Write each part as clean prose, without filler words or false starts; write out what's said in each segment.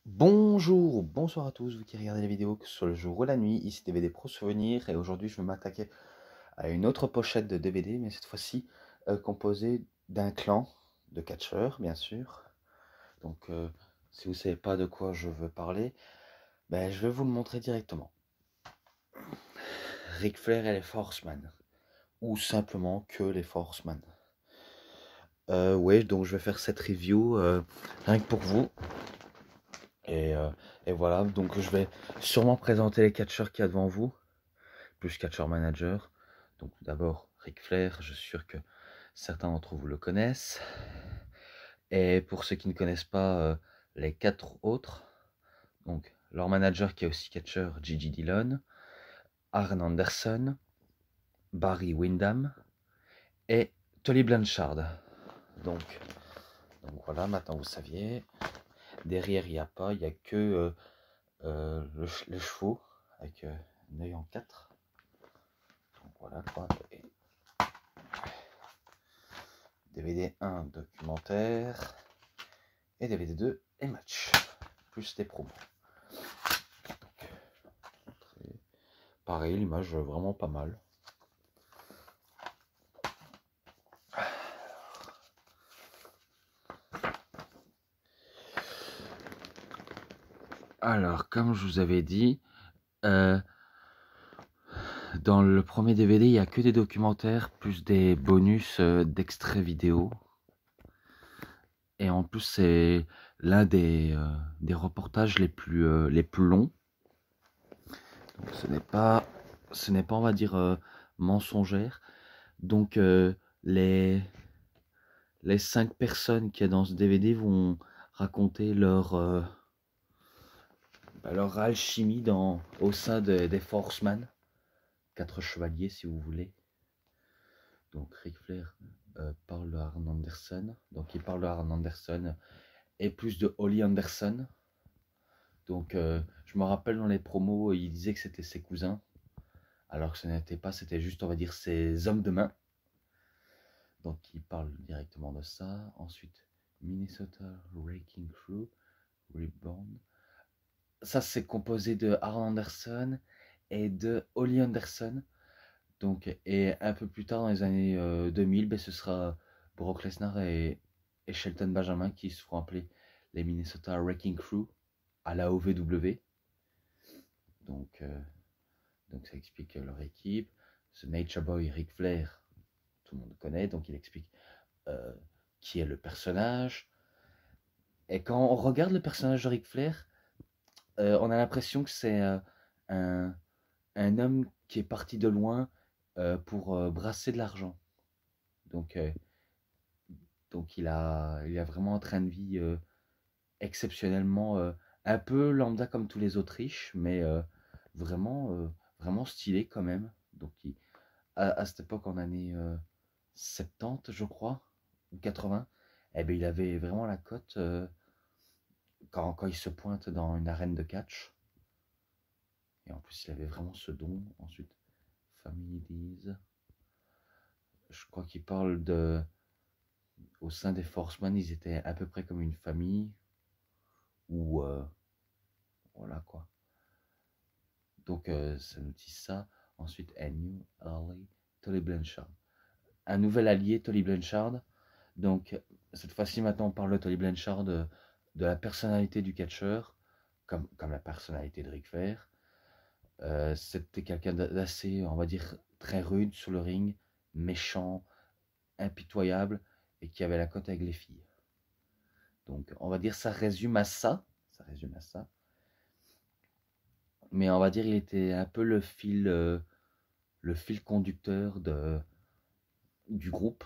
Bonjour, bonsoir à tous, vous qui regardez la vidéo, que ce soit le jour ou la nuit, ici DVD Pro Souvenir, et aujourd'hui je vais m'attaquer à une autre pochette de DVD, mais cette fois-ci composée d'un clan de catcheurs, bien sûr. Donc si vous ne savez pas de quoi je veux parler, ben, je vais vous le montrer directement. Ric Flair et les Forceman, ou simplement que les Forceman. Ouais, donc je vais faire cette review rien que pour vous. Et, euh, et voilà, donc je vais sûrement présenter les catcheurs qu'il y a devant vous, plus catcher manager. Donc tout d'abord, Ric Flair, je suis sûr que certains d'entre vous le connaissent. Et pour ceux qui ne connaissent pas les quatre autres, donc leur manager qui est aussi catcher, Gigi Dillon, Arn Anderson, Barry Windham et Tully Blanchard. Donc, voilà, maintenant vous saviez. Derrière, il n'y a pas, il n'y a que les chevaux avec un œil en 4. Donc voilà quoi. Et DVD 1 documentaire et DVD 2 et match, plus des promos. Donc, pareil, l'image vraiment pas mal. Alors, comme je vous avais dit, dans le premier DVD, il n'y a que des documentaires, plus des bonus d'extraits vidéo. Et en plus, c'est l'un des reportages les plus longs. Donc, ce n'est pas, on va dire, mensongère. Donc, les 5 personnes qu'il y a dans ce DVD vont raconter leur alchimie au sein des Forceman, 4 chevaliers si vous voulez. Donc Ric Flair parle de Arn Anderson, donc il parle de Arn Anderson et plus de Holly Anderson. Donc je me rappelle dans les promos, il disait que c'était ses cousins, alors que ce n'était pas, c'était juste on va dire ses hommes de main. Donc il parle directement de ça. Ensuite Minnesota Wrecking Crew, Reborn. Ça c'est composé de Arn Anderson et de Holly Anderson. Donc, et un peu plus tard dans les années 2000, ben, ce sera Brock Lesnar et Shelton Benjamin qui se feront appeler les Minnesota Wrecking Crew à la OVW. Donc, ça explique leur équipe. Ce Nature Boy Ric Flair, tout le monde connaît, donc il explique euh, qui est le personnage. Et quand on regarde le personnage de Ric Flair, on a l'impression que c'est un, un homme qui est parti de loin pour brasser de l'argent. Donc, il a vraiment un train de vie exceptionnellement un peu lambda comme tous les Autriches, mais vraiment, vraiment stylé quand même. Donc, à cette époque, en année 70, je crois, ou 80, eh ben, il avait vraiment la cote quand il se pointe dans une arène de catch. Et en plus, il avait vraiment ce don. Ensuite, Family Dees. Je crois qu'il parle de. Au sein des Forceman, ils étaient à peu près comme une famille. Ou. Voilà quoi. Donc, ça nous dit ça. Ensuite, a new ally, Tully Blanchard. Un nouvel allié, Tully Blanchard. Donc, cette fois-ci, maintenant, on parle de Tully Blanchard, de la personnalité du catcheur, comme la personnalité de Ric Flair. C'était quelqu'un d'assez, on va dire, très rude sur le ring, méchant, impitoyable, et qui avait la cote avec les filles. Donc, on va dire, ça résume à ça. Ça résume à ça. Mais on va dire, il était un peu le fil conducteur du groupe.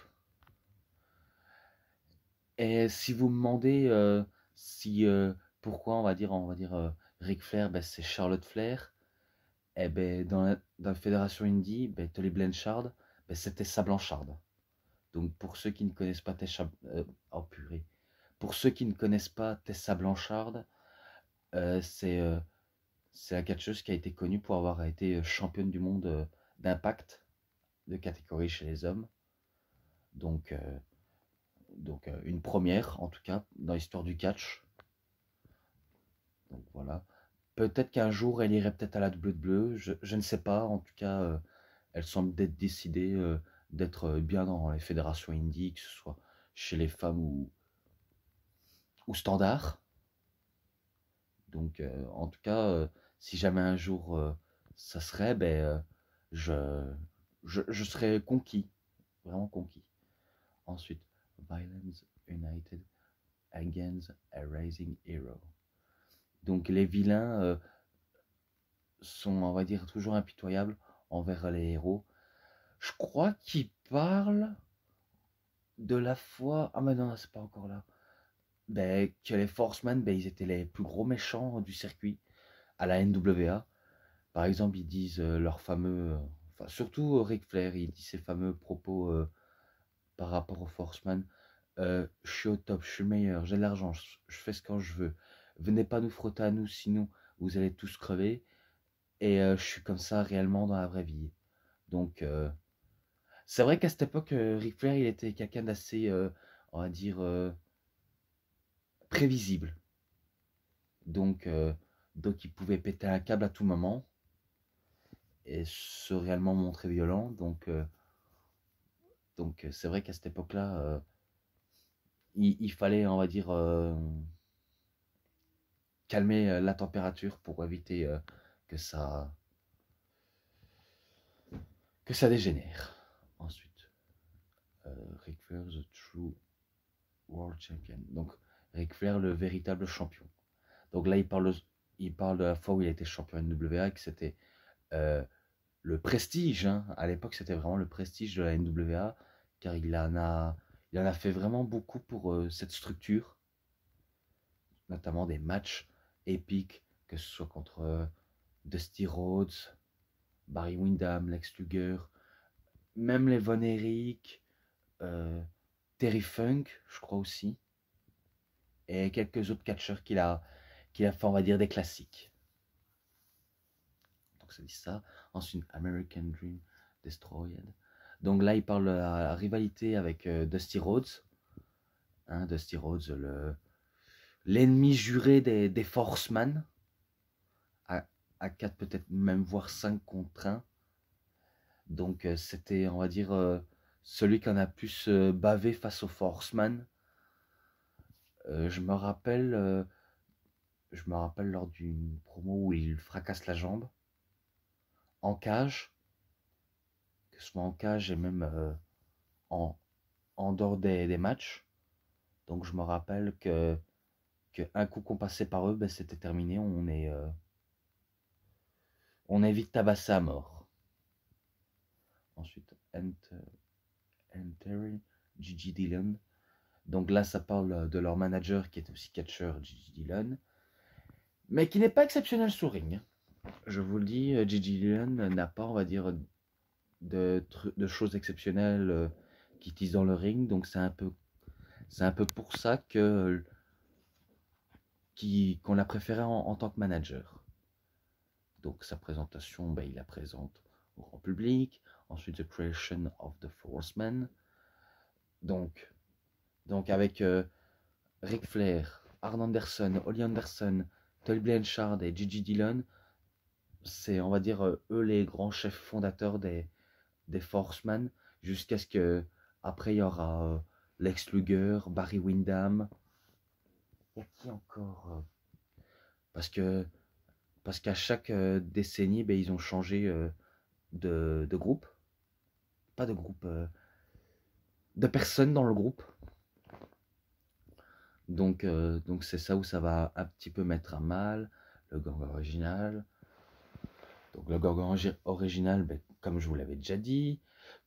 Et si vous me demandez si pourquoi on va dire Ric Flair, ben, c'est Charlotte Flair, et ben dans la fédération Indie, ben, Tully Blanchard, ben, c'était sa Blanchard. Donc pour ceux qui ne connaissent pas Tessa, oh purée, pour ceux qui ne connaissent pas Tessa Blanchard, euh, c'est euh, c'est la catcheuse qui a été connue pour avoir été championne du monde d'impact de catégorie chez les hommes. Donc une première en tout cas dans l'histoire du catch. Donc voilà. Peut-être qu'un jour, elle irait peut-être à la WWE, je ne sais pas. En tout cas, elle semble d'être décidée d'être bien dans les fédérations indie, que ce soit chez les femmes ou standard. Donc, en tout cas, si jamais un jour ça serait, ben, je, je serais conquis, vraiment conquis. Ensuite, Violence United Against a Rising Hero. Donc, les vilains sont, on va dire, toujours impitoyables envers les héros. Je crois qu'ils parlent de la fois. Ah, mais non, c'est pas encore là. Ben, que les Forcemen, ben, ils étaient les plus gros méchants du circuit à la NWA. Par exemple, ils disent leurs fameux. Enfin, surtout Ric Flair, il dit ses fameux propos par rapport aux Forcemen. Je suis au top, je suis meilleur, j'ai de l'argent, je fais ce que je veux. Venez pas nous frotter à nous, sinon vous allez tous crever. Et je suis comme ça réellement dans la vraie vie. Donc, c'est vrai qu'à cette époque, Ric Flair, il était quelqu'un d'assez, on va dire, prévisible. Donc, donc, il pouvait péter un câble à tout moment et se réellement montrer violent. Donc c'est vrai qu'à cette époque-là, il fallait, on va dire, calmer la température pour éviter que ça, que ça dégénère. Ensuite, Ric Flair, the true world champion. Donc, Ric Flair, le véritable champion. Donc là, il parle de la fois où il a été champion NWA, que c'était euh, le prestige. Hein. À l'époque, c'était vraiment le prestige de la NWA, car il en a fait vraiment beaucoup pour cette structure, notamment des matchs épiques, que ce soit contre Dusty Rhodes, Barry Windham, Lex Luger, même les Von Erich, euh, Terry Funk, je crois aussi, et quelques autres catcheurs qu'il a fait, on va dire, des classiques. Donc ça dit ça. Ensuite, American Dream Destroyed. Donc là, il parle de la rivalité avec Dusty Rhodes. Hein, Dusty Rhodes, l'ennemi juré des Forceman. À 4, peut-être même, voire 5 contre 1. Donc c'était, on va dire, celui qui en a pu se baver face aux Forceman. Je me rappelle lors d'une promo où il fracasse la jambe en cage, que ce soit en cage et même en, en dehors des matchs. Donc je me rappelle que un coup qu'on passait par eux, ben, c'était terminé. On est vite tabassé à mort. Ensuite, Terry, Gigi Dillon. Donc là, ça parle de leur manager qui est aussi catcheur, Gigi Dillon, mais qui n'est pas exceptionnel sur ring. Je vous le dis, Gigi Dillon n'a pas, on va dire, de choses exceptionnelles qui tisent dans le ring. Donc c'est un peu pour ça qu'on l'a préféré en tant que manager. Donc sa présentation, ben, il la présente au grand public. Ensuite, The Creation of the Forceman. Donc avec Ric Flair, Arn Anderson, Ollie Anderson, Tully Blanchard et Gigi Dillon, c'est, on va dire, eux les grands chefs fondateurs des Forceman, jusqu'à ce que après il y aura Lex Luger, Barry Windham, et qui encore parce que parce qu'à chaque décennie, ben, ils ont changé de groupe, pas de groupe, de personnes dans le groupe. Donc c'est ça où ça va un petit peu mettre à mal le gang original. Donc le gang original, ben, comme je vous l'avais déjà dit,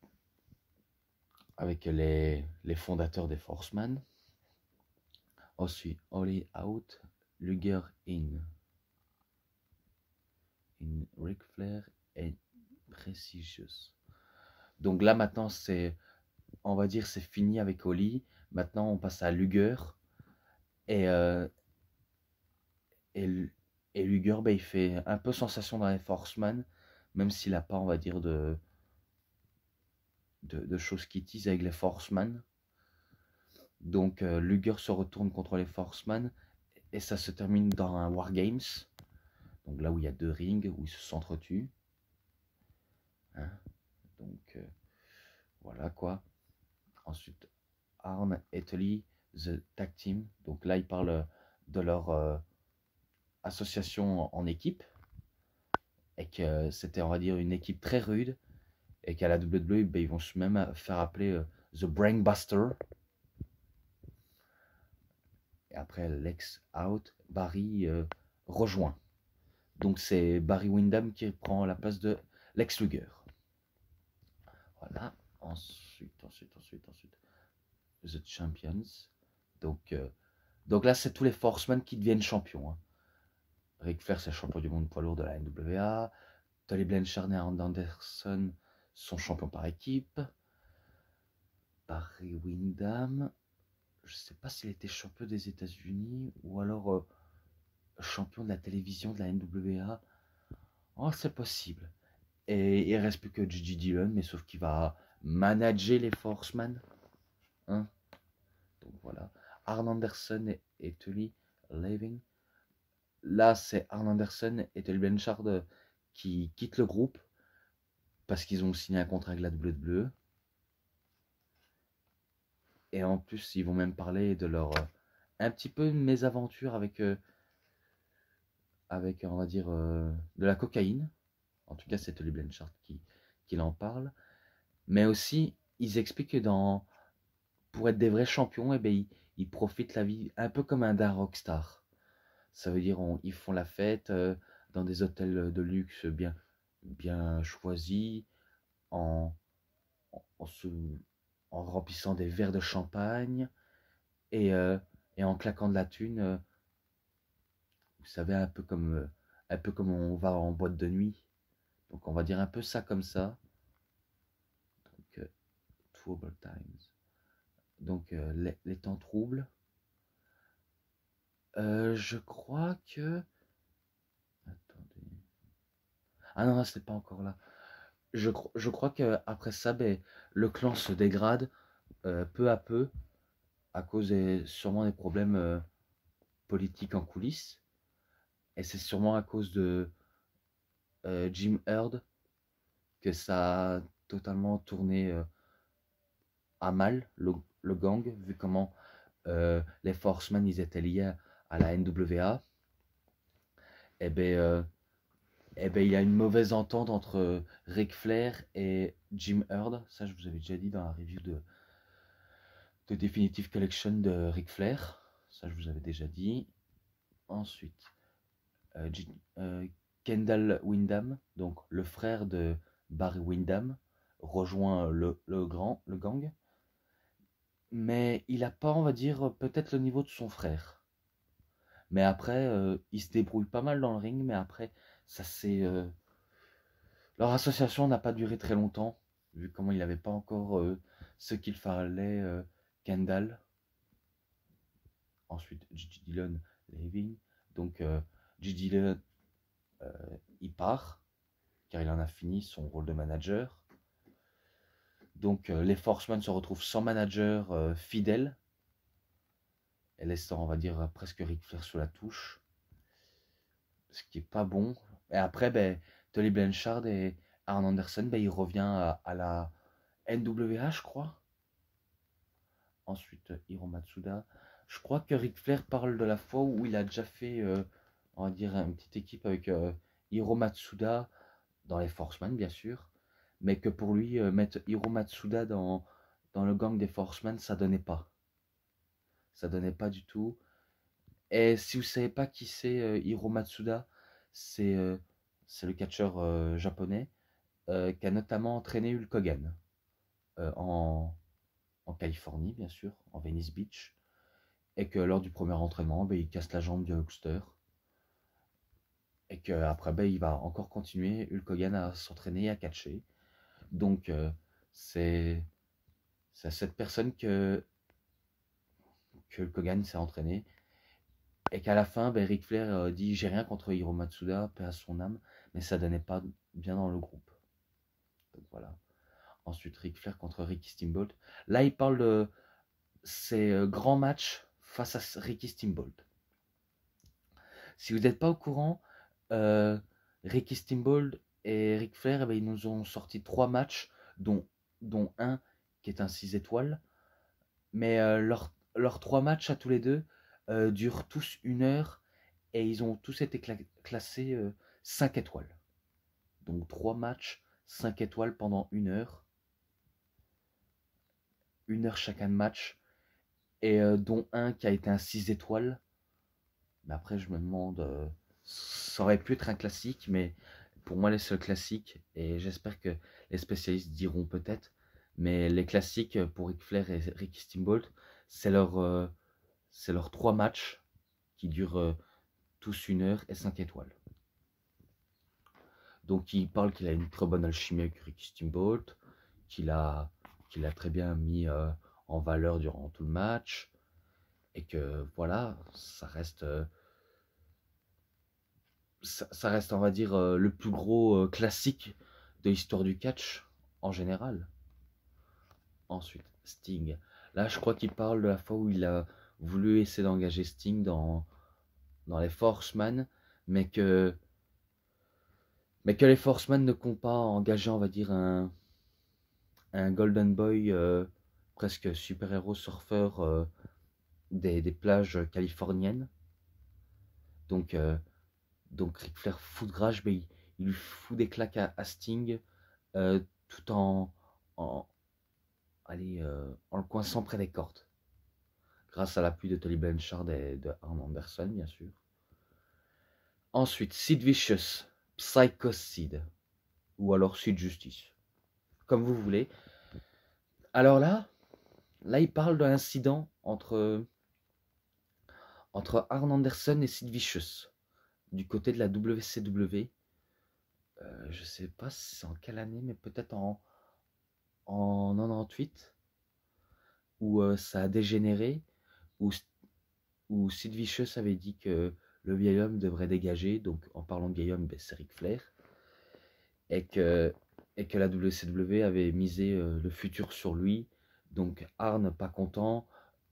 avec les fondateurs des Forceman. Ensuite, Holly Out, Luger in Ric Flair et Prestigious. Donc là maintenant on va dire c'est fini avec Holly. Maintenant on passe à Luger et et, et Luger, ben, il fait un peu sensation dans les Forceman, même s'il n'a pas, on va dire, de choses qui teasent avec les Forceman. Donc Luger se retourne contre les Forceman Et ça se termine dans un War Games. Donc là où il y a 2 rings, où ils s'entretuent. Hein, donc voilà quoi. Ensuite, Arn et Tully, The Tag Team. Donc là, ils parlent de leur association en équipe. Et que c'était, on va dire, une équipe très rude. Et qu'à la WWE, ben, ils vont même faire appeler The Brainbuster. Et après, Lex out, Barry rejoint. Donc c'est Barry Windham qui prend la place de Lex Luger. Voilà. Ensuite. The Champions. Donc là, c'est tous les Forcemen qui deviennent champions. Hein. Ric Flair, c'est champion du monde poids lourd de la NWA. Tully Blanchard et Arn Anderson sont champions par équipe. Barry Windham, je ne sais pas s'il était champion des États-Unis ou alors champion de la télévision de la NWA. Oh, c'est possible. Et il ne reste plus que J.J. Dillon, mais sauf qu'il va manager les Forcemen. Hein, donc voilà. Arn Anderson et Tully Living. Là, c'est Arn Anderson et Tully Blanchard qui quittent le groupe parce qu'ils ont signé un contrat avec la WWE. Et en plus, ils vont même parler de leur un petit peu une mésaventure avec, on va dire, de la cocaïne. En tout cas, c'est Tully Blanchard qui en parle. Mais aussi, ils expliquent que pour être des vrais champions, eh ben, ils profitent la vie un peu comme d'un rockstar. Ça veut dire ils font la fête dans des hôtels de luxe bien choisis, en, en, se- en remplissant des verres de champagne et, et en claquant de la thune. Vous savez, un peu comme on va en boîte de nuit. Donc on va dire un peu ça comme ça. Donc, trouble times. Donc les temps troubles. Je crois que... Attendez. Ah non, c'est pas encore là. Je crois qu'après ça, ben, le clan se dégrade peu à peu à cause sûrement des problèmes politiques en coulisses. Et c'est sûrement à cause de Jim Herd que ça a totalement tourné à mal, le gang, vu comment les Forcemen ils étaient liés à la NWA. Et ben, il y a une mauvaise entente entre Ric Flair et Jim Herd. Ça, je vous avais déjà dit dans la review de Definitive Collection de Ric Flair. Ça, je vous avais déjà dit. Ensuite, euh, Kendall Windham, donc le frère de Barry Windham, rejoint le gang. Mais il n'a pas, on va dire, peut-être le niveau de son frère. Mais après, il se débrouille pas mal dans le ring, mais après, ça c'est... Leur association n'a pas duré très longtemps, vu comment il n'avait pas encore ce qu'il fallait, Kendall. Ensuite, J.J. Dillon leaving. Donc, J.J. Dillon, il part, car il en a fini son rôle de manager. Donc, les Forcemen se retrouvent sans manager fidèle, et laissant, on va dire, presque Ric Flair sous la touche. Ce qui est pas bon. Et après, ben, Tully Blanchard et Arn Anderson, ben, il revient à la NWA, je crois. Ensuite, Hiro Matsuda. Je crois que Ric Flair parle de la fois où il a déjà fait, on va dire, une petite équipe avec Hiro Matsuda dans les Forcemen, bien sûr. Mais que pour lui, mettre Hiro Matsuda dans le gang des Forcemen, ça donnait pas. Ça donnait pas du tout. Et si vous savez pas qui c'est Hiro Matsuda, c'est le catcheur japonais qui a notamment entraîné Hulk Hogan en Californie, bien sûr, en Venice Beach. Et que lors du premier entraînement, ben, il casse la jambe du Hulkster. Et qu'après, ben, il va encore continuer, Hulk Hogan, à s'entraîner et à catcher. Donc, c'est à cette personne que Hulk Hogan s'est entraîné. Et qu'à la fin, ben, Ric Flair dit j'ai rien contre Hiro Matsuda, paix à son âme, mais ça donnait pas bien dans le groupe. Donc voilà. Ensuite, Ric Flair contre Ricky Steamboat. Là, il parle de ses grands matchs face à Ricky Steamboat. Si vous n'êtes pas au courant, Ricky Steamboat et Ric Flair, eh ben, ils nous ont sorti 3 matchs, dont un qui est un 6 étoiles. Mais leurs 3 matchs à tous les deux durent tous 1 heure et ils ont tous été classés 5 étoiles. Donc 3 matchs, 5 étoiles pendant 1 heure. 1 heure chacun de match. Et dont un qui a été un 6 étoiles. Mais après, je me demande, ça aurait pu être un classique, mais pour moi, les seuls classiques, et j'espère que les spécialistes diront peut-être, mais les classiques pour Ric Flair et Ricky Steamboat, c'est leurs 3 matchs qui durent tous 1 heure et 5 étoiles. Donc, il parle qu'il a une très bonne alchimie avec Ricky Steamboat, qu'il a très bien mis en valeur durant tout le match, et que voilà, ça reste, on va dire, le plus gros classique de l'histoire du catch en général. Ensuite, Sting. Là, je crois qu'il parle de la fois où il a voulu essayer d'engager Sting dans les Forceman, mais que les Forceman ne comptent pas engager, on va dire, un Golden Boy presque super-héros surfeur des plages californiennes. Donc Ric Flair fout de rage, mais il lui fout des claques à Sting tout en le coinçant près des cordes. Grâce à l'appui de Tully Blanchard et de Arn Anderson, bien sûr. Ensuite, Sid Vicious, Psycho Sid, ou alors Sid Justice, comme vous voulez. Alors là, il parle de l'incident entre Arn Anderson et Sid Vicious, du côté de la WCW. Je sais pas si c'est en quelle année, mais peut-être en 98, où ça a dégénéré, où Sid Vicious avait dit que le vieil homme devrait dégager, donc en parlant de vieil homme, c'est Ric Flair, et que la WCW avait misé le futur sur lui, donc Arn, pas content,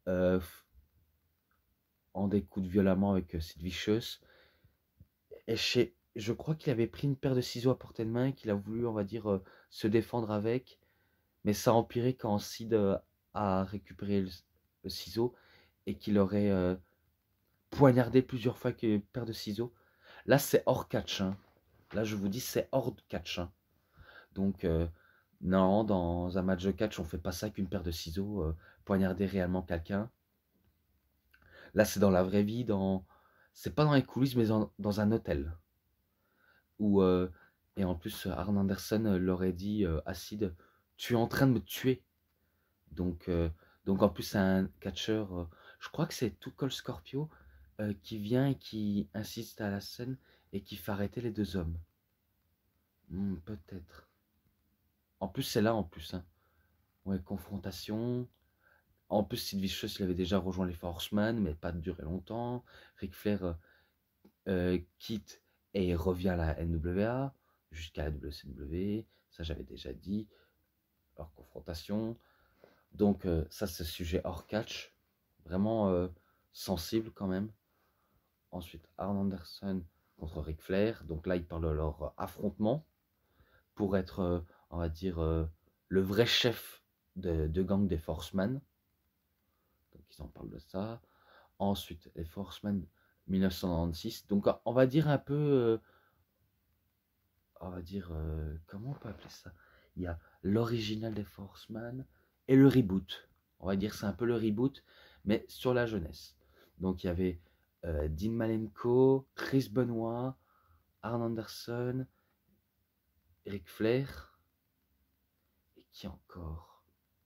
en découte violemment avec Sid Vicious, et je crois qu'il avait pris une paire de ciseaux à portée de main, qu'il a voulu, on va dire, se défendre avec, mais ça a empiré quand Sid a récupéré le ciseau, et qu'il aurait poignardé plusieurs fois avec une paire de ciseaux. Là, c'est hors catch. Hein. Là, je vous dis, c'est hors catch. Hein. Donc, non, dans un match de catch, on fait pas ça avec une paire de ciseaux, poignarder réellement quelqu'un. Là, c'est dans la vraie vie, c'est pas dans les coulisses, mais dans un hôtel. Où, et en plus, Arn Anderson leur a dit à Sid, tu es en train de me tuer. Donc en plus, c'est un catcheur, je crois que c'est Too Cold Scorpio, qui vient et qui insiste à la scène et qui fait arrêter les 2 hommes. Peut-être. En plus, c'est là, en plus. Hein. Ouais, confrontation. En plus, Sid Vicious, il avait déjà rejoint les Horsemen, mais pas duré longtemps. Ric Flair quitte et revient à la NWA, jusqu'à la WCW. Ça, j'avais déjà dit. Leur confrontation. Donc, ça, c'est sujet hors catch. Vraiment sensible quand même. Ensuite, Arn Anderson contre Ric Flair. Donc là, ils parlent de leur affrontement pour être, on va dire, le vrai chef de gang des Forcemen. Donc ils en parlent de ça. Ensuite, les Forcemen 1996. Donc on va dire un peu, on va dire, comment on peut appeler ça? Il y a l'original des Forcemen et le reboot. On va dire c'est un peu le reboot, mais sur la jeunesse. Donc il y avait Dean Malenko, Chris Benoit, Arn Anderson, Ric Flair, et qui encore?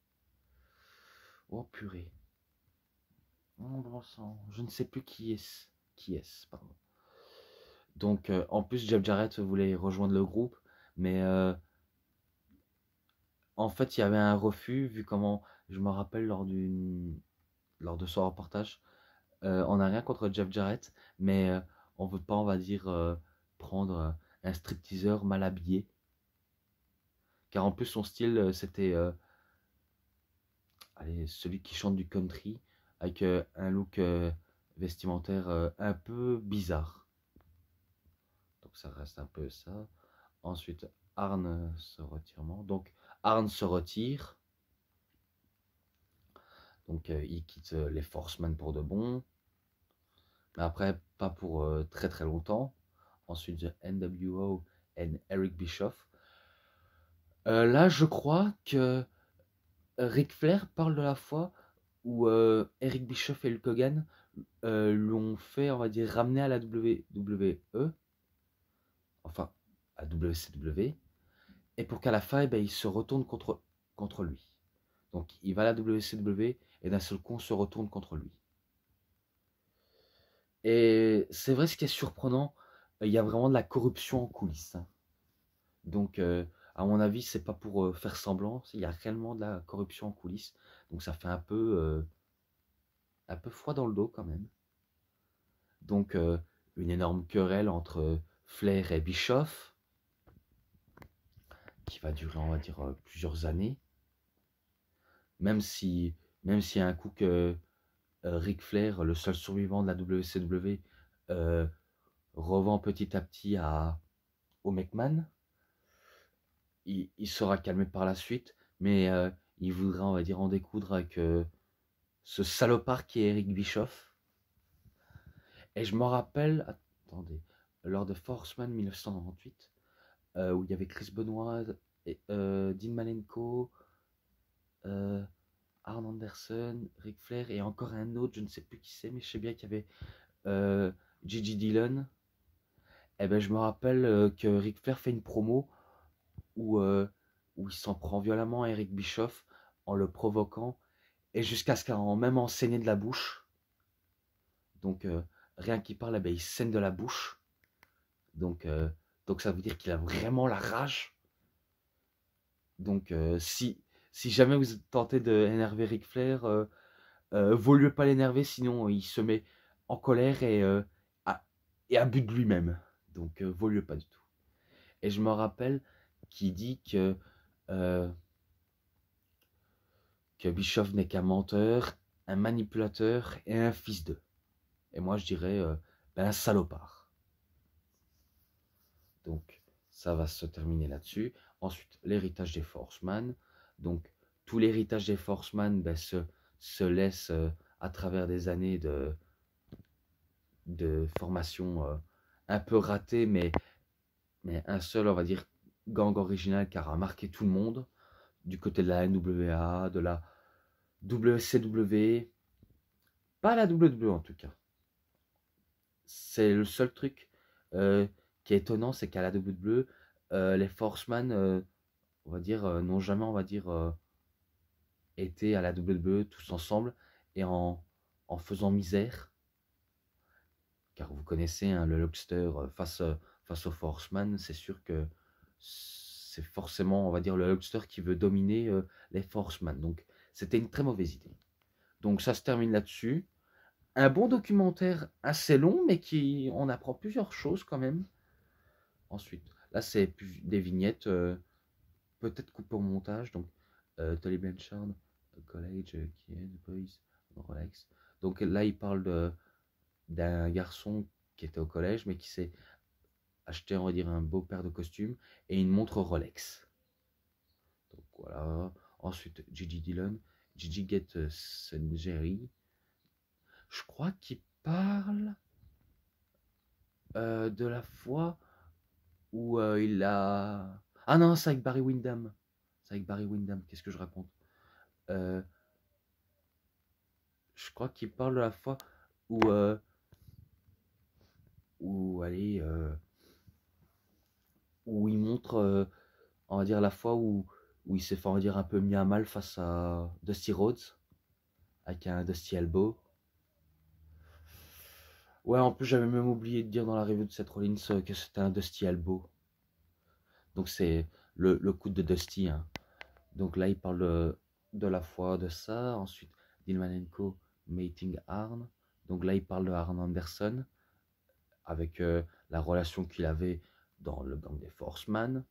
Oh purée. Oh, bon sang, je ne sais plus qui est. Pardon. Donc en plus Jeff Jarrett voulait rejoindre le groupe, mais en fait il y avait un refus vu comment je me rappelle lors de son reportage. On n'a rien contre Jeff Jarrett, mais on veut pas, on va dire, prendre un stripteaseur mal habillé, car en plus son style c'était celui qui chante du country avec un look vestimentaire un peu bizarre. Donc ça reste un peu ça. Ensuite, Arn se retirement. Donc Arn se retire. Donc il quitte les Forcemen pour de bon. Mais après, pas pour très très longtemps. Ensuite, The NWO et Eric Bischoff. Là, je crois que Ric Flair parle de la fois où Eric Bischoff et Hulk Hogan l'ont fait, on va dire, ramener à la WWE, enfin à WCW, et pour qu'à la fin, eh ben, il se retourne contre lui. Donc il va à la WCW et d'un seul coup, on se retourne contre lui. Et c'est vrai, ce qui est surprenant, il y a vraiment de la corruption en coulisses. Hein. Donc, à mon avis, c'est pas pour faire semblant, il y a réellement de la corruption en coulisses. Donc ça fait un peu froid dans le dos quand même. Donc, une énorme querelle entre Flair et Bischoff, qui va durer, on va dire, plusieurs années. Même si y a un coup que Ric Flair, le seul survivant de la WCW, revend petit à petit au McMahon. Il sera calmé par la suite, mais il voudra, on va dire, en découdre avec ce salopard qui est Eric Bischoff. Et je me rappelle, attendez, lors de Forceman 1998, où il y avait Chris Benoit, et, Dean Malenko, Arn Anderson, Ric Flair et encore un autre, je ne sais plus qui c'est, mais je sais bien qu'il y avait Gigi Dillon. Et ben je me rappelle que Ric Flair fait une promo où il s'en prend violemment à Eric Bischoff en le provoquant et jusqu'à ce qu'il en même en saigné de la bouche. Donc rien qu'il parle, eh ben, il saigne de la bouche. Donc ça veut dire qu'il a vraiment la rage. Donc si jamais vous tentez d'énerver Ric Flair, vaut mieux pas l'énerver, sinon il se met en colère et à but de lui-même. Donc vaut mieux pas du tout. Et je me rappelle qu'il dit euh, que Bischoff n'est qu'un menteur, un manipulateur et un fils d'eux. Et moi je dirais un salopard. Donc ça va se terminer là-dessus. Ensuite, l'héritage des Forceman. Donc tout l'héritage des Forceman se laisse à travers des années de formation un peu ratée, mais un seul, on va dire, gang original qui a marqué tout le monde, du côté de la NWA, de la WCW, pas la WWE en tout cas. C'est le seul truc qui est étonnant, c'est qu'à la WWE, les Forceman, on va dire, n'ont jamais, on va dire, été à la WWE tous ensemble et en faisant misère. Car vous connaissez hein, le Hulkster face au Forceman, c'est sûr que c'est forcément, on va dire, le Hulkster qui veut dominer les Forceman. Donc, c'était une très mauvaise idée. Donc, ça se termine là-dessus. Un bon documentaire assez long, mais qui on apprend plusieurs choses quand même. Ensuite, là, c'est des vignettes, peut-être coupées au montage. Donc, Tully Blanchard, College, qui est The Boys, Rolex. Donc là, il parle d'un garçon qui était au collège, mais qui s'est acheté, on va dire, un beau paire de costumes et une montre Rolex. Donc voilà. Ensuite, Gigi Dillon, Gigi Get Jerry. Je crois qu'il parle de la fois où il a... Ah non, c'est avec Barry Windham. C'est avec Barry Windham, qu'est-ce que je raconte Je crois qu'il parle de la fois allez, où il montre, on va dire, la fois où il s'est fait, on va dire, un peu mis à mal face à Dusty Rhodes, avec un Dusty Elbow. Ouais, en plus, j'avais même oublié de dire dans la review de Seth Rollins que c'était un Dusty Elbow. Donc, c'est le coup de Dusty. Hein. Donc là, il parle de la fois de ça. Ensuite, Dean Malenko, Meeting Arn. Donc là, il parle de Arn Anderson, avec la relation qu'il avait dans le gang des Forceman.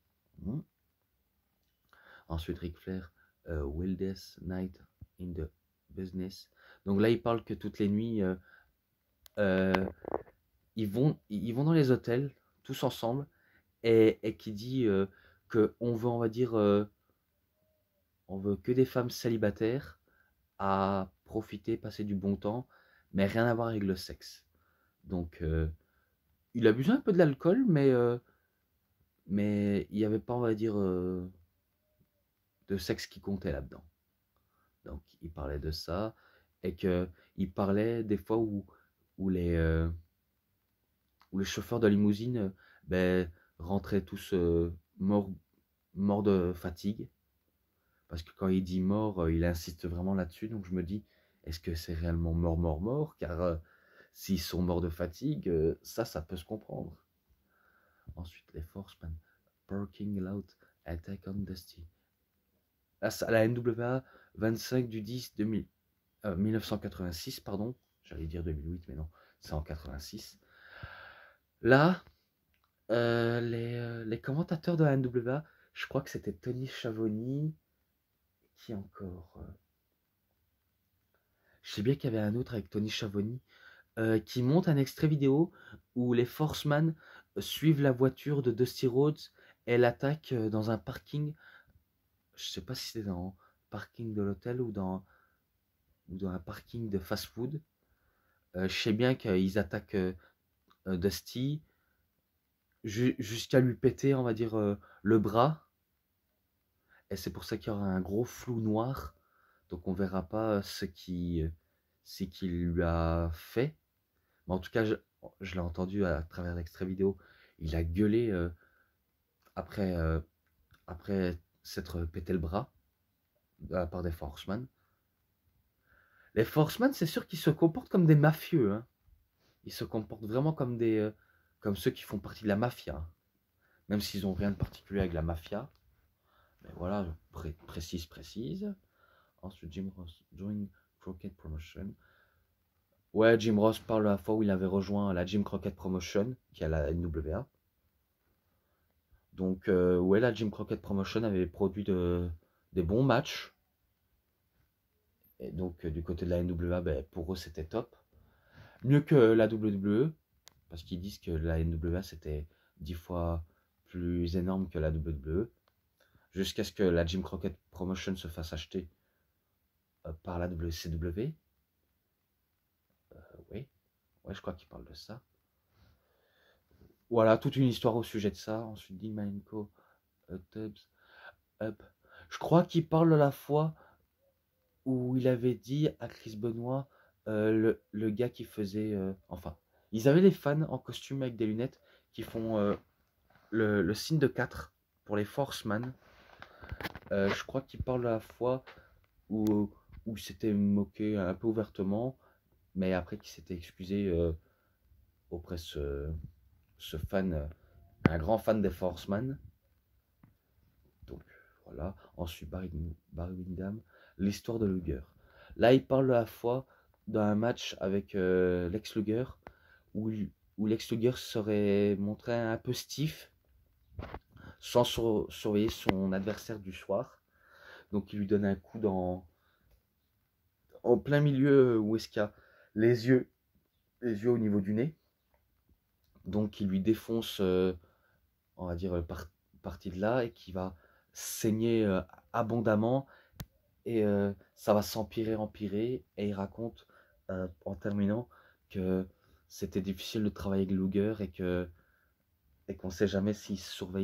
Ensuite, Ric Flair, Wildest Night in the Business. Donc là, il parle que toutes les nuits, ils vont dans les hôtels tous ensemble, et qui dit que on veut, on va dire, on veut que des femmes célibataires à profiter, passer du bon temps, mais rien à voir avec le sexe. Donc, il abusait un peu de l'alcool, mais il n'y avait pas, on va dire, de sexe qui comptait là-dedans. Donc, il parlait de ça, et qu'il parlait des fois où les chauffeurs de limousine ben, rentraient tous morts de fatigue. Parce que quand il dit mort, il insiste vraiment là-dessus. Donc je me dis, est-ce que c'est réellement mort, mort, mort? Car s'ils sont morts de fatigue, ça peut se comprendre. Ensuite, les Forcemen. Parking Lot, Attack on Dusty. Là, ça, la NWA 25 du 10 1986, pardon. J'allais dire 2008, mais non, c'est en 86. Là, les commentateurs de la NWA, je crois que c'était Tony Schiavone. Qui encore Je sais bien qu'il y avait un autre avec Tony Schiavone qui monte un extrait vidéo où les Forceman suivent la voiture de Dusty Rhodes et l'attaquent dans un parking. Je sais pas si c'est dans le parking de l'hôtel ou dans un parking de fast-food. Je sais bien qu'ils attaquent Dusty jusqu'à lui péter, on va dire, le bras. Et c'est pour ça qu'il y aura un gros flou noir. Donc on verra pas ce qu'il lui a fait. Mais en tout cas, je l'ai entendu à travers l'extrait vidéo. Il a gueulé après, après s'être pété le bras de la part des Forceman. Les Forceman, c'est sûr qu'ils se comportent comme des mafieux. Hein. Ils se comportent vraiment comme comme ceux qui font partie de la mafia. Même s'ils n'ont rien de particulier avec la mafia. Mais voilà, précise. Ensuite, Jim Ross join Crockett Promotion. Ouais, Jim Ross parle de la fois où il avait rejoint la Jim Crockett Promotion, qui est à la NWA. Donc, ouais, la Jim Crockett Promotion avait produit des bons matchs. Et donc, du côté de la NWA, ben, pour eux, c'était top. Mieux que la WWE, parce qu'ils disent que la NWA, c'était 10 fois plus énorme que la WWE. Jusqu'à ce que la Jim Crockett Promotion se fasse acheter par la WCW. Oui, ouais, je crois qu'il parle de ça. Voilà, toute une histoire au sujet de ça. Ensuite, Dean Malenko, Tubbs, Up. Je crois qu'il parle de la fois où il avait dit à Chris Benoit, le gars qui faisait... enfin, ils avaient des fans en costume avec des lunettes qui font le signe de 4 pour les Forceman. Je crois qu'il parle de la fois où il s'était moqué un peu ouvertement, mais après qu'il s'était excusé auprès de ce fan, un grand fan des Forceman. Donc voilà. Ensuite, Barry Windham, l'histoire de Luger. Là, il parle à la fois d'un match avec Lex Luger où Lex Luger serait montré un peu stiff sans surveiller son adversaire du soir. Donc, il lui donne un coup en plein milieu où est-ce qu'il y a les yeux au niveau du nez. Donc, il lui défonce, on va dire, partie de là et qui va saigner abondamment. Et ça va empirer. Et il raconte en terminant que c'était difficile de travailler avec Luger et qu'on ne sait jamais s'il surveille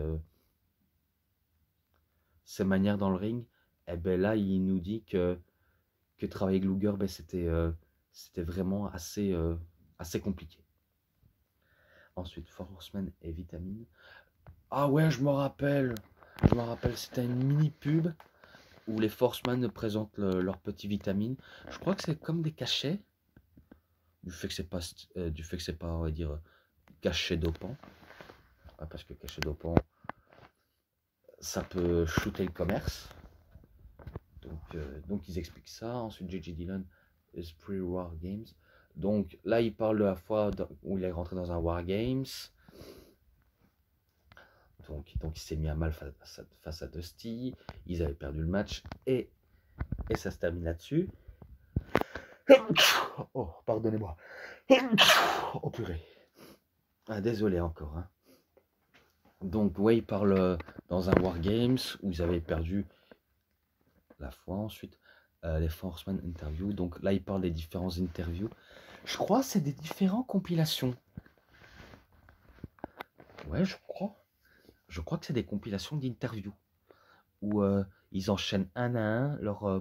ses manières dans le ring. Et ben là, il nous dit que travailler avec Luger, ben c'était vraiment assez compliqué. Ensuite, Forceman et Vitamine. Ah ouais, je me rappelle, c'était une mini pub où les Forceman présentent leurs petits vitamines. Je crois que c'est comme des cachets, du fait que c'est pas, on va dire, cachet dopant. Ouais, parce que cachet dopant, ça peut shooter le commerce. Donc ils expliquent ça. Ensuite, J.J. Dillon, Esprit War Games. Donc là, il parle de la fois où il est rentré dans un War Games. Donc il s'est mis à mal face à Dusty. Ils avaient perdu le match et ça se termine là-dessus. Oh, pardonnez-moi. Oh purée. Ah, désolé encore. Hein. Donc, ouais, il parle dans un Wargames où ils avaient perdu la fois ensuite. Les Forceman Interview. Donc là, il parle des différents interviews. Je crois que c'est des différentes compilations. Ouais, je crois. Je crois que c'est des compilations d'interviews. Où ils enchaînent un à un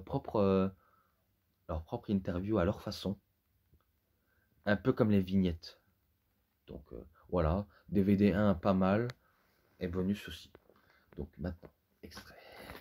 leur propre interview à leur façon. Un peu comme les vignettes. Donc voilà, DVD 1 pas mal. Et bonus aussi. Donc maintenant, extrait.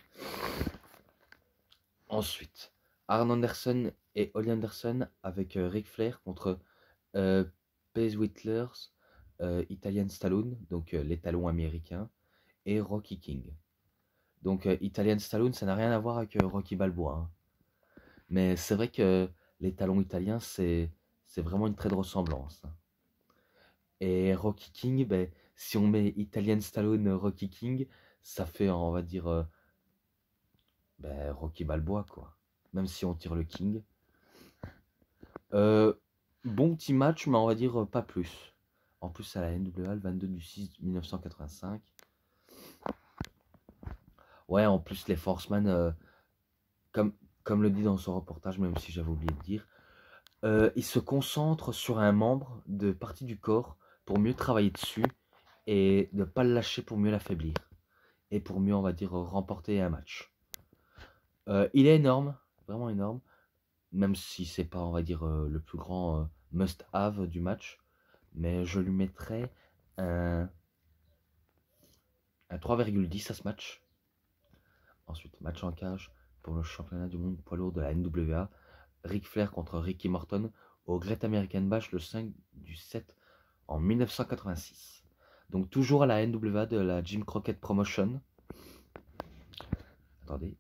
Ensuite, Arn Anderson et Ollie Anderson avec Ric Flair contre Pace Whitlers, Italian Stallone, donc les talons américains, et Rocky King. Donc Italian Stallone, ça n'a rien à voir avec Rocky Balboa. Hein. Mais c'est vrai que les talons italiens, c'est vraiment une très de ressemblance. Hein. Et Rocky King, ben, si on met Italian Stallone, Rocky King, ça fait, on va dire, ben, Rocky Balboa, quoi. Même si on tire le King. Bon petit match, mais on va dire pas plus. En plus, à la NWA, le 22 du 6 1985. Ouais, en plus, les Forceman, comme le dit dans son reportage, même si j'avais oublié de dire, ils se concentrent sur un membre de partie du corps pour mieux travailler dessus et ne pas le lâcher pour mieux l'affaiblir. Et pour mieux, on va dire, remporter un match. Il est énorme, vraiment énorme, même si c'est pas, on va dire, le plus grand must-have du match. Mais je lui mettrais un 3,10 à ce match. Ensuite, match en cage pour le championnat du monde poids lourd de la NWA. Ric Flair contre Ricky Morton au Great American Bash le 5 du 7 en 1986. Donc toujours à la NWA de la Jim Crockett Promotion. Attendez.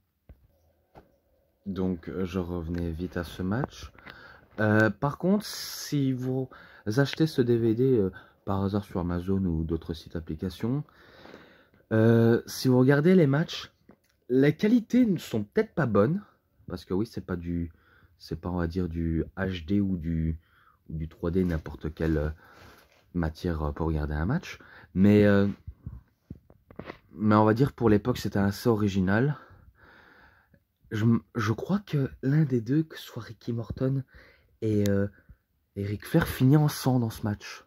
Donc je revenais vite à ce match. Par contre, si vous achetez ce DVD par hasard sur Amazon ou d'autres sites applications, si vous regardez les matchs, les qualités ne sont peut-être pas bonnes, parce que oui, c'est pas on va dire du HD ou du 3D, n'importe quelle matière pour regarder un match, mais on va dire pour l'époque c'était assez original. Je crois que l'un des deux, que ce soit Ricky Morton et Ric Flair, finit en sang dans ce match.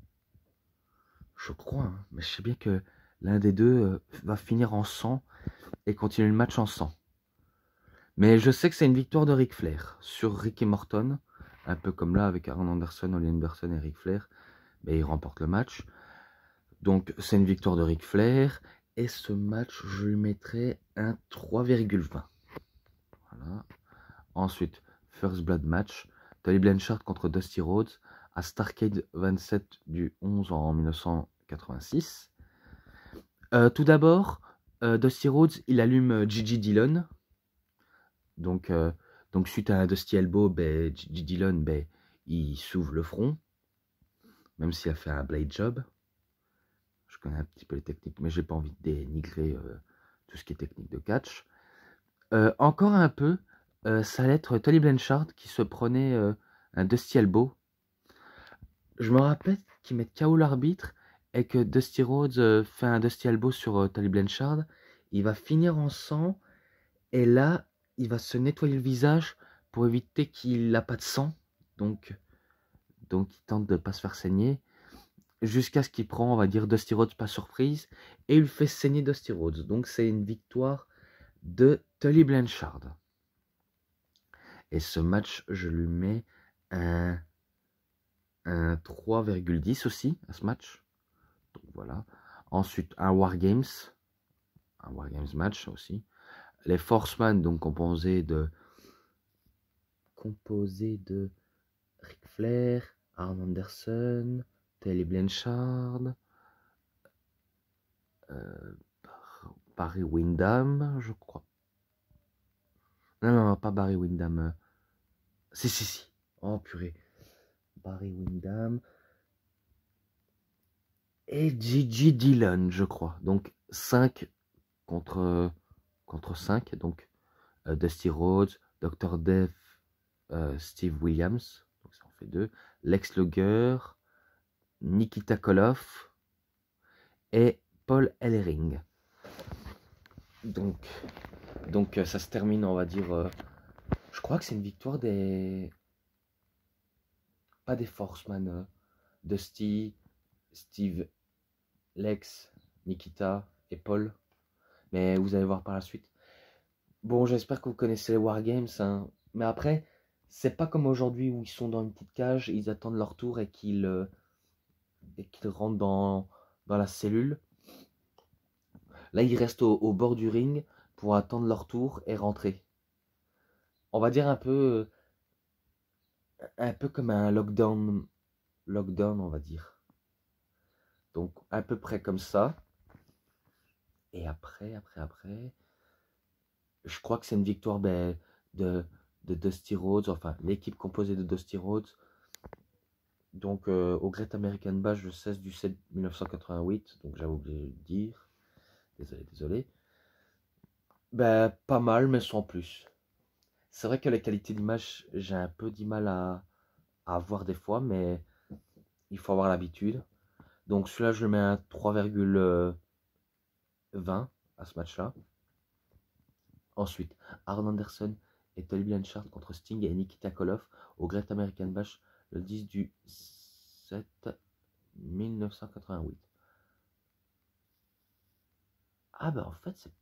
Je crois, hein, mais je sais bien que l'un des deux va finir en sang et continuer le match en sang. Mais je sais que c'est une victoire de Ric Flair sur Ricky Morton, un peu comme là avec Arn Anderson, Ollie Anderson et Ric Flair, mais il remporte le match. Donc c'est une victoire de Ric Flair, et ce match je lui mettrais un 3,20. Voilà. Ensuite, First Blood match, Tully Blanchard contre Dusty Rhodes à Starrcade 27 du 11 en 1986. Tout d'abord, Dusty Rhodes, il allume Gigi Dillon. Donc suite à un Dusty Elbow, ben, Gigi Dillon, ben, il s'ouvre le front, même s'il a fait un blade job. Je connais un petit peu les techniques, mais j'ai pas envie de dénigrer tout ce qui est technique de catch. Encore un peu, ça allait être Tully Blanchard qui se prenait un Dusty Elbow. Je me rappelle qu'ils mettent KO l'arbitre et que Dusty Rhodes fait un Dusty Elbow sur Tully Blanchard. Il va finir en sang et là, il va se nettoyer le visage pour éviter qu'il n'a pas de sang. Donc il tente de ne pas se faire saigner. Jusqu'à ce qu'il prend, on va dire, Dusty Rhodes pas surprise. Et il fait saigner Dusty Rhodes. Donc c'est une victoire de Tully Blanchard. Et ce match, je lui mets un 3,10 aussi à ce match. Donc voilà. Ensuite, un Wargames match aussi. Les Forceman, donc composés de Ric Flair, Arn Anderson, Tully Blanchard, Barry Windham, je crois. Non, pas Barry Windham. Si. Oh purée. Barry Windham et Gigi Dillon, je crois. Donc 5 contre 5. Donc Dusty Rhodes, Dr. Death, Steve Williams. Donc ça en fait 2. Lex Luger, Nikita Koloff et Paul Ellering. Donc ça se termine, on va dire, je crois que c'est une victoire des... Pas des Forceman, Dusty, Steve, Lex, Nikita et Paul. Mais vous allez voir par la suite. Bon, j'espère que vous connaissez les Wargames, hein. Mais après, c'est pas comme aujourd'hui où ils sont dans une petite cage, ils attendent leur tour et qu'ils rentrent dans la cellule. Là, ils restent au bord du ring pour attendre leur tour et rentrer. On va dire un peu comme un lockdown, on va dire. Donc, à peu près comme ça. Et après, je crois que c'est une victoire de Dusty Rhodes, enfin, l'équipe composée de Dusty Rhodes. Donc, au Great American Bash le 16 du 7 1988. Donc, j'avais oublié de le dire. Désolé. Ben, pas mal, mais sans plus. C'est vrai que la qualité d'image, j'ai un peu du mal à voir des fois, mais il faut avoir l'habitude. Donc celui-là, je le mets à 3,20 à ce match-là. Ensuite, Arn Anderson et Tully Blanchard contre Sting et Nikita Koloff au Great American Bash le 10 du 7 1988. Ah ben en fait c'est...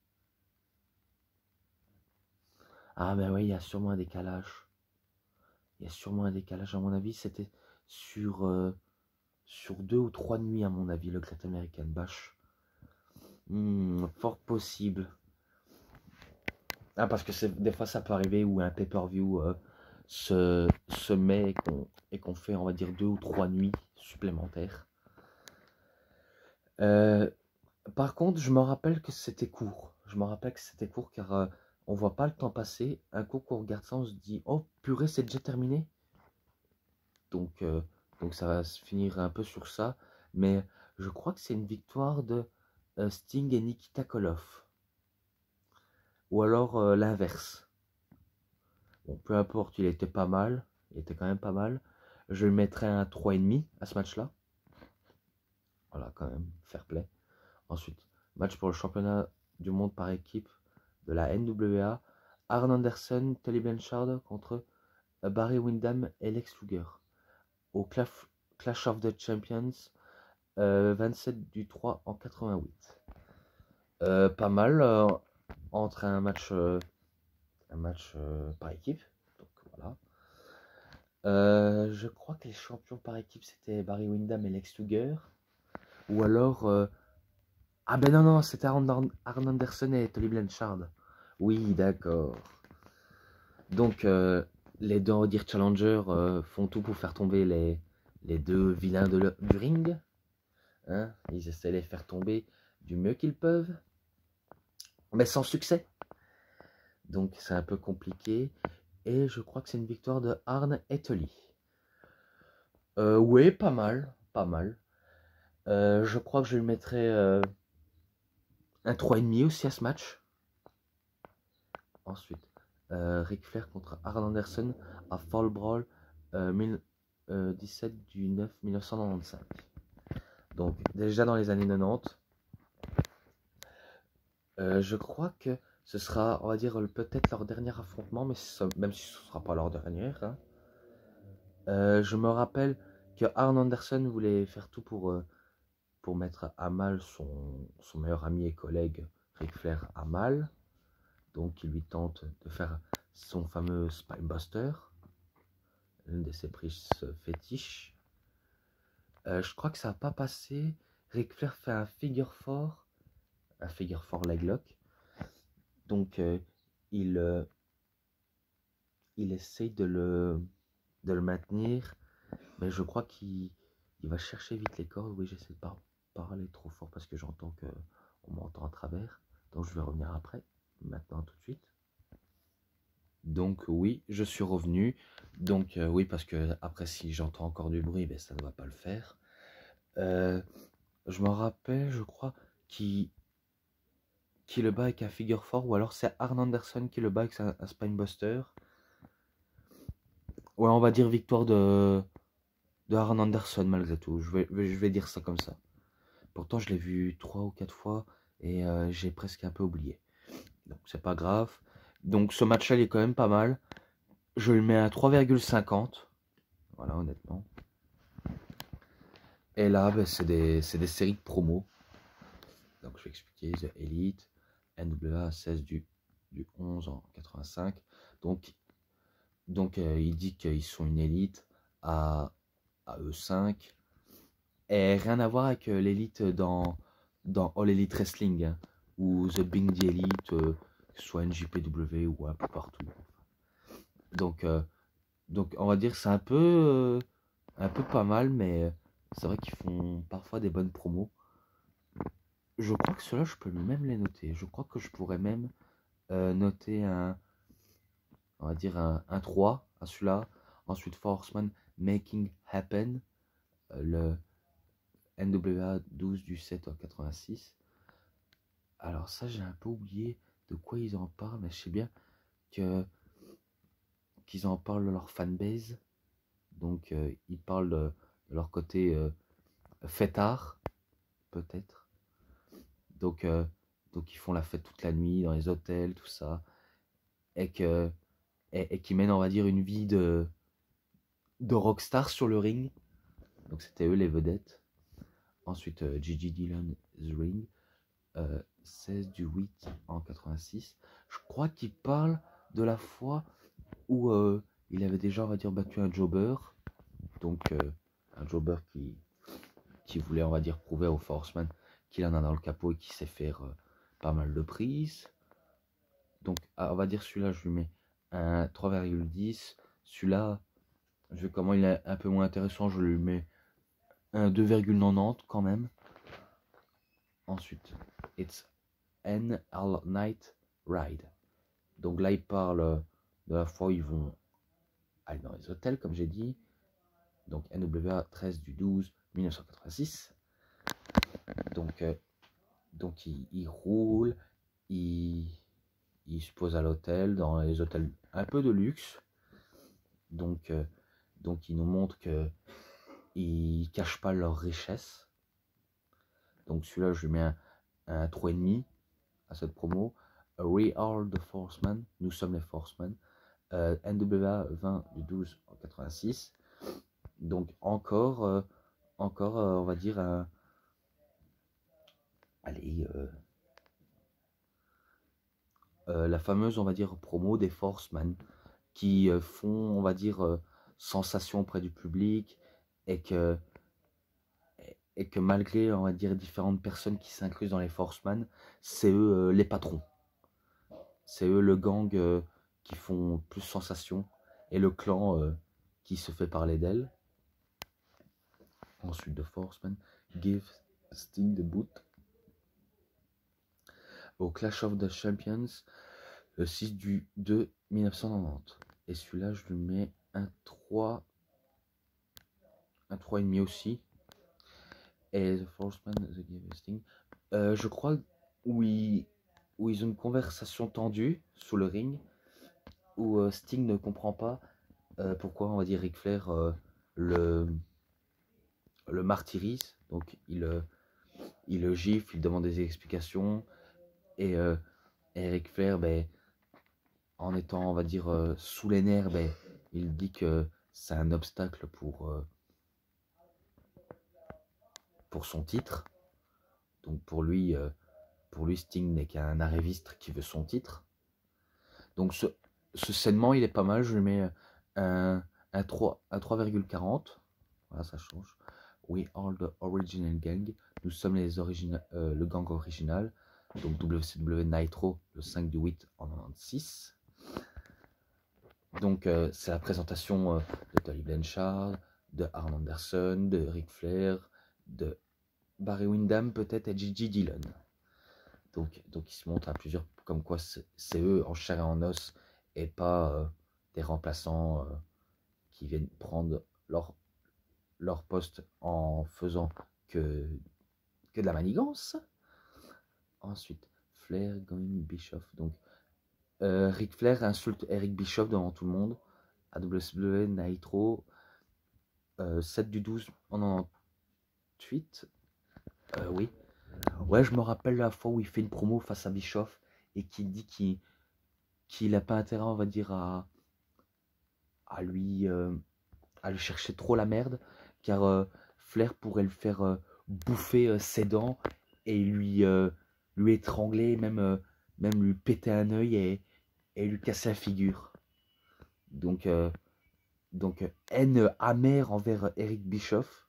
Ah ben oui, il y a sûrement un décalage. Il y a sûrement un décalage à mon avis. C'était sur 2 ou 3 nuits à mon avis, le Great American Bash. Fort possible. Ah, parce que des fois ça peut arriver où un pay-per-view se met et qu'on fait, on va dire, 2 ou 3 nuits supplémentaires. Par contre, je me rappelle que c'était court. Je me rappelle que c'était court car on voit pas le temps passer. Un coup qu'on regarde ça, on se dit, oh purée, c'est déjà terminé. Donc ça va se finir un peu sur ça. Mais je crois que c'est une victoire de Sting et Nikita Koloff. Ou alors l'inverse. Bon, peu importe, il était pas mal. Il était quand même pas mal. Je le mettrais un 3,5 à ce match-là. Voilà, quand même, fair play. Ensuite, match pour le championnat du monde par équipe de la NWA. Arn Anderson, Tully Blanchard contre Barry Windham et Lex Luger. Au Clash of the Champions, 27 du 3 en 88. Pas mal entre un match par équipe. Donc voilà. Je crois que les champions par équipe c'était Barry Windham et Lex Luger. Ou alors. Ah ben non, c'était Arn Anderson et Tully Blanchard. Oui, d'accord. Donc les deux, on va dire, challengers font tout pour faire tomber les deux vilains du ring. Hein, ils essaient de les faire tomber du mieux qu'ils peuvent. Mais sans succès. Donc c'est un peu compliqué. Et je crois que c'est une victoire de Arn et Tully. Oui, pas mal. Pas mal. Je crois que je lui mettrai un 3,5 aussi à ce match. Ensuite, Ric Flair contre Arn Anderson à Fall Brawl 17 du 9 1995. Donc déjà dans les années 90. Je crois que ce sera, on va dire, peut-être leur dernier affrontement, mais même si ce ne sera pas leur dernier. Hein. Je me rappelle que Arn Anderson voulait faire tout pour mettre à mal son meilleur ami et collègue Ric Flair à mal. Donc il lui tente de faire son fameux Spinebuster, l'une de ses prises fétiches. Je crois que ça n'a pas passé. Ric Flair fait un figure 4 leg lock. Donc il essaye de le maintenir, mais je crois qu'il va chercher vite les cordes. Oui, j'essaie de pas parler trop fort parce que j'entends qu'on m'entend à travers. Donc je vais revenir après, maintenant tout de suite. Donc oui, je suis revenu. Donc oui, parce que après si j'entends encore du bruit, ben, ça ne va pas le faire. Je me rappelle, je crois, qui le bat avec un figure 4, ou alors c'est Arn Anderson qui le bat avec un Spinebuster. Ouais, on va dire victoire de de Arn Anderson malgré tout. Je vais dire ça comme ça. Pourtant, je l'ai vu 3 ou 4 fois et j'ai presque un peu oublié. Donc, c'est pas grave. Donc, ce match-là, il est quand même pas mal. Je le mets à 3,50. Voilà, honnêtement. Et là, ben, c'est des séries de promos. Donc, je vais expliquer. The Elite, NWA 16 du 11 en 85. Donc il dit qu'ils sont une élite à eux 5. Et rien à voir avec l'élite dans All Elite Wrestling, hein, ou The Big D Elite, que ce soit NJPW ou un peu partout. Donc on va dire que c'est un peu pas mal, mais c'est vrai qu'ils font parfois des bonnes promos. Je crois que ceux-là, je peux même les noter. Je crois que je pourrais même noter on va dire un 3 à celui-là. Ensuite, Horseman Making Happen, le NWA 12 du 7 en 86. Alors ça, j'ai un peu oublié de quoi ils en parlent, mais je sais bien qu'ils en parlent de leur fanbase. Donc ils parlent de leur côté fêtard, peut-être. Donc ils font la fête toute la nuit dans les hôtels, tout ça. Et qui mènent, on va dire, une vie de rockstar sur le ring. Donc c'était eux les vedettes. Ensuite, Gigi Dillon's Ring, 16 du 8 en 86. Je crois qu'il parle de la fois où il avait déjà, on va dire, battu un jobber. Donc un jobber qui voulait, on va dire, prouver au Forceman qu'il en a dans le capot et qui sait faire pas mal de prises. Donc on va dire celui-là, je lui mets un 3,10. Celui-là, vu comment il est un peu moins intéressant, je lui mets un 2,90 quand même. Ensuite, It's an All Night Ride. Donc là, il parle de la fois où ils vont aller dans les hôtels, comme j'ai dit. Donc NWA 13 du 12 1986. Donc il roule, il se pose à l'hôtel, dans les hôtels un peu de luxe. Donc ils nous montrent qu'ils ne cachent pas leur richesse. Donc celui-là, je lui mets un 3,5 à cette promo. We are the Forcemen, nous sommes les Forcemen. NWA 20 du 12 en 86. Donc encore on va dire la fameuse, on va dire, promo des Forcemen qui font, on va dire, sensation auprès du public et que malgré, on va dire, différentes personnes qui s'inclusent dans les Forcemen, c'est eux les patrons. C'est eux le gang qui font plus sensation et le clan qui se fait parler d'elle. Ensuite, The Forcemen give Sting the boot au Clash of the Champions, le 6 du 2 1990. Et celui-là, je lui mets un 3,5 aussi. Et The Forcemen, The Give Sting, je crois où ils ont une conversation tendue sous le ring, où Sting ne comprend pas pourquoi, on va dire, Ric Flair le martyrise. Donc il le gifle, il demande des explications. Et Ric Flair, ben, en étant, on va dire, sous les nerfs, ben, il dit que c'est un obstacle pour son titre. Donc pour lui Sting n'est qu'un arriviste qui veut son titre. Donc ce segment, il est pas mal. Je lui mets un 3,40. Voilà, ça change. We are the original gang. Nous sommes le gang original. Donc WCW Nitro, le 5 du 8 en 96. Donc c'est la présentation de Tully Blanchard, de Arn Anderson, de Ric Flair, de Barry Windham peut-être et Gigi Dillon. Donc ils se montrent à plusieurs, comme quoi c'est eux en chair et en os et pas des remplaçants qui viennent prendre leur poste en faisant que de la manigance. Ensuite, Flair, going Bischoff. Donc Ric Flair insulte Eric Bischoff devant tout le monde à WCW Nitro. 7 du 12 en 98. Oui. Ouais, je me rappelle la fois où il fait une promo face à Bischoff et qu'il dit qu'il n'a pas intérêt, on va dire, à lui chercher trop la merde, car Flair pourrait le faire bouffer ses dents et lui étrangler, même lui péter un œil et lui casser la figure. Donc, haine amère envers Eric Bischoff.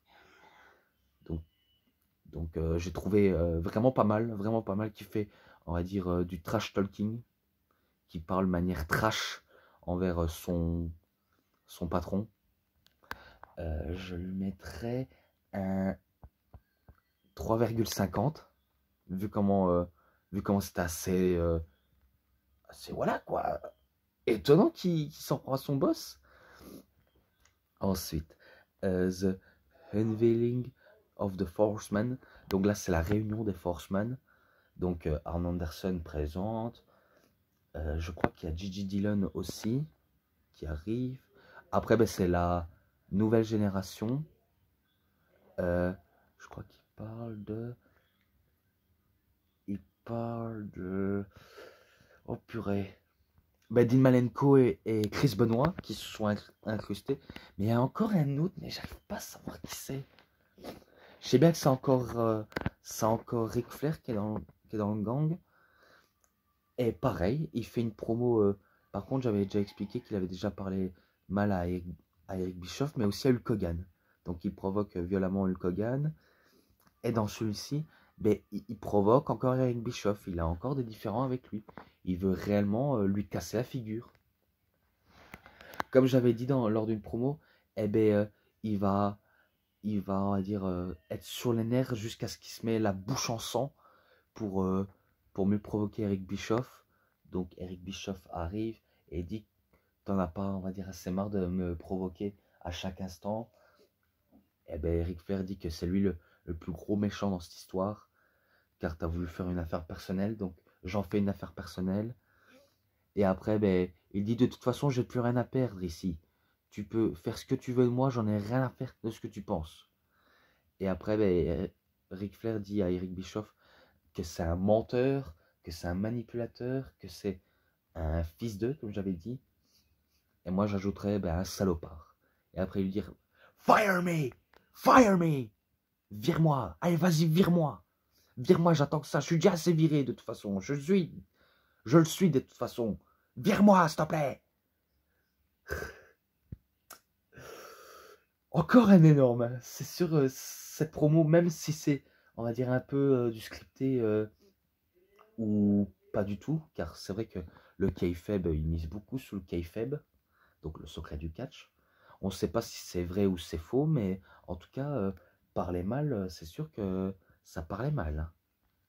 Donc j'ai trouvé vraiment pas mal, qui fait, on va dire, du trash talking, qui parle de manière trash envers son patron. Je lui mettrais un 3,50, vu comment c'était assez, voilà quoi, étonnant qu'il s'en prend à son boss. Ensuite, The Unveiling of the Forceman. Donc là, c'est la réunion des Forceman. Donc Arn Anderson présente. Je crois qu'il y a Gigi Dillon aussi qui arrive. Après, ben, c'est la nouvelle génération. Je crois qu'il parle de... Oh purée. Ben, Dean Malenko et Chris Benoit qui se sont incrustés. Mais il y a encore un autre, mais j'arrive pas à savoir qui c'est. Je sais bien que c'est encore Ric Flair qui est dans le gang. Et pareil, il fait une promo. Par contre, j'avais déjà expliqué qu'il avait déjà parlé mal à Eric Bischoff, mais aussi à Hulk Hogan. Donc il provoque violemment Hulk Hogan. Et dans celui-ci, ben, il provoque encore Eric Bischoff. Il a encore des différends avec lui. Il veut réellement lui casser la figure. Comme j'avais dit lors d'une promo, eh ben, on va dire, être sur les nerfs jusqu'à ce qu'il se met la bouche en sang pour, pour mieux provoquer Eric Bischoff. Donc Eric Bischoff arrive et dit: t'en as pas, on va dire, assez marre de me provoquer à chaque instant. Et ben Eric Flair dit que c'est lui le plus gros méchant dans cette histoire, car t'as voulu faire une affaire personnelle, donc j'en fais une affaire personnelle. Et après, ben, il dit: de toute façon, j'ai plus rien à perdre ici. Tu peux faire ce que tu veux de moi, j'en ai rien à faire de ce que tu penses. Et après, ben, Ric Flair dit à Eric Bischoff que c'est un menteur, que c'est un manipulateur, que c'est un fils d'eux, comme j'avais dit. Et moi, j'ajouterais ben, un salopard. Et après, lui dire: Fire me! Fire me! Vire-moi! Allez, vas-y, vire-moi! Vire-moi, j'attends que ça. Je suis déjà assez viré de toute façon. Je le suis de toute façon. Vire-moi, s'il te plaît! Encore un énorme. Hein. C'est sûr, cette promo, même si c'est, on va dire, un peu du scripté ou pas du tout, car c'est vrai que le kayfabe, il mise beaucoup sur le kayfabe, donc le secret du catch. On ne sait pas si c'est vrai ou c'est faux, mais en tout cas, parler mal, c'est sûr que ça parlait mal. Hein.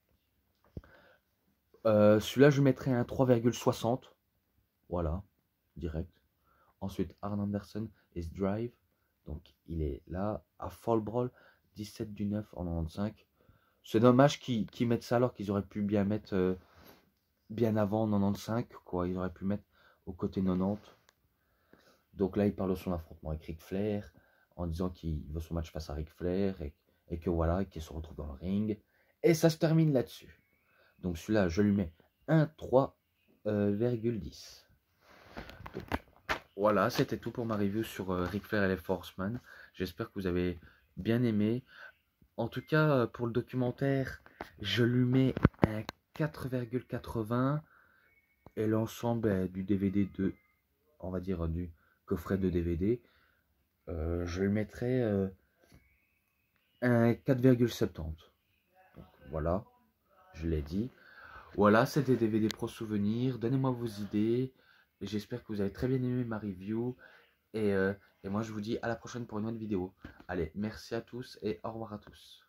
Celui-là, je mettrais un 3,60. Voilà, direct. Ensuite, Arn Anderson is Drive. Donc, il est là à Fall Brawl, 17 du 9 en 95. C'est dommage qu'ils mettent ça alors qu'ils auraient pu bien mettre bien avant en 95. Quoi. Ils auraient pu mettre au côté 90. Donc là, il parle de son affrontement avec Ric Flair en disant qu'il veut son match face à Ric Flair et que voilà, qu'il se retrouve dans le ring. Et ça se termine là-dessus. Donc celui-là, je lui mets un 3,10. Voilà, c'était tout pour ma review sur Ric Flair et les Forceman. J'espère que vous avez bien aimé. En tout cas, pour le documentaire, je lui mets un 4,80 et l'ensemble du DVD on va dire, du coffret de DVD, je lui mettrai un 4,70. Donc voilà, je l'ai dit. Voilà, c'était DVD Pro Souvenir. Donnez-moi vos idées. J'espère que vous avez très bien aimé ma review. Et moi, je vous dis à la prochaine pour une autre vidéo. Allez, merci à tous et au revoir à tous.